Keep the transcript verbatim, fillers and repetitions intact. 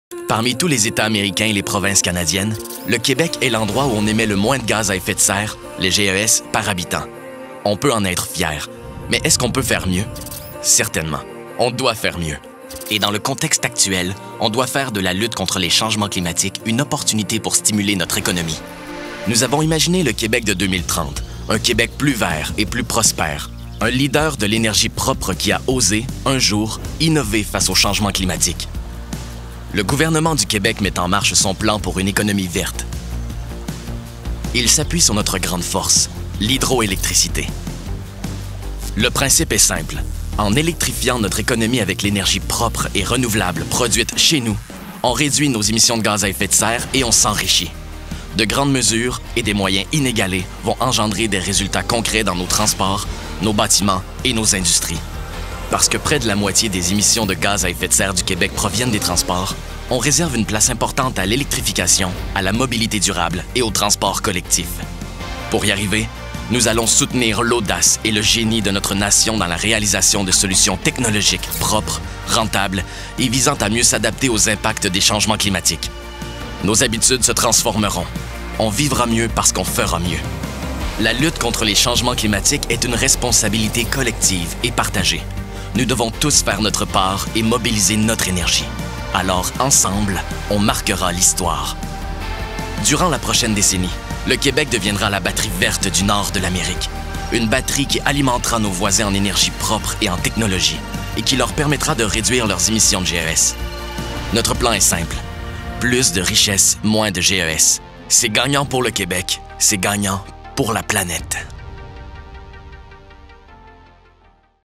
Parmi tous les États américains et les provinces canadiennes, le Québec est l'endroit où on émet le moins de gaz à effet de serre, les G E S, par habitant. On peut en être fier. Mais est-ce qu'on peut faire mieux? Certainement. On doit faire mieux. Et dans le contexte actuel, on doit faire de la lutte contre les changements climatiques une opportunité pour stimuler notre économie. Nous avons imaginé le Québec de deux mille trente, un Québec plus vert et plus prospère, un leader de l'énergie propre qui a osé, un jour, innover face au changement climatique. Le gouvernement du Québec met en marche son plan pour une économie verte. Il s'appuie sur notre grande force, l'hydroélectricité. Le principe est simple. En électrifiant notre économie avec l'énergie propre et renouvelable produite chez nous, on réduit nos émissions de gaz à effet de serre et on s'enrichit. De grandes mesures et des moyens inégalés vont engendrer des résultats concrets dans nos transports, nos bâtiments et nos industries. Parce que près de la moitié des émissions de gaz à effet de serre du Québec proviennent des transports, on réserve une place importante à l'électrification, à la mobilité durable et au transport collectif. Pour y arriver, nous allons soutenir l'audace et le génie de notre nation dans la réalisation de solutions technologiques propres, rentables et visant à mieux s'adapter aux impacts des changements climatiques. Nos habitudes se transformeront. On vivra mieux parce qu'on fera mieux. La lutte contre les changements climatiques est une responsabilité collective et partagée. Nous devons tous faire notre part et mobiliser notre énergie. Alors, ensemble, on marquera l'histoire. Durant la prochaine décennie, le Québec deviendra la batterie verte du nord de l'Amérique. Une batterie qui alimentera nos voisins en énergie propre et en technologie et qui leur permettra de réduire leurs émissions de G E S. Notre plan est simple. Plus de richesses, moins de G E S. C'est gagnant pour le Québec, c'est gagnant pour la planète.